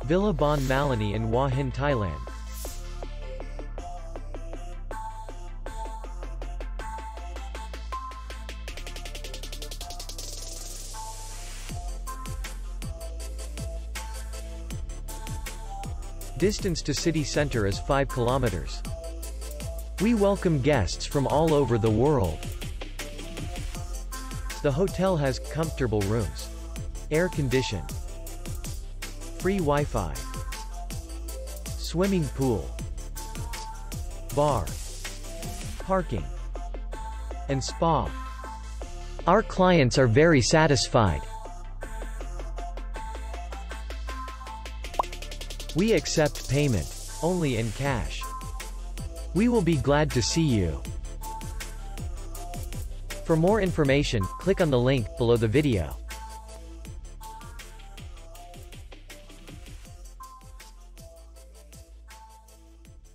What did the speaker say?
Villa Baan Malinee in Hua Hin, Thailand. Distance to city center is 5 kilometers. We welcome guests from all over the world. The hotel has comfortable rooms, air condition, free Wi-Fi, swimming pool, bar, parking, and spa. Our clients are very satisfied. We accept payment only in cash. We will be glad to see you. For more information, click on the link below the video.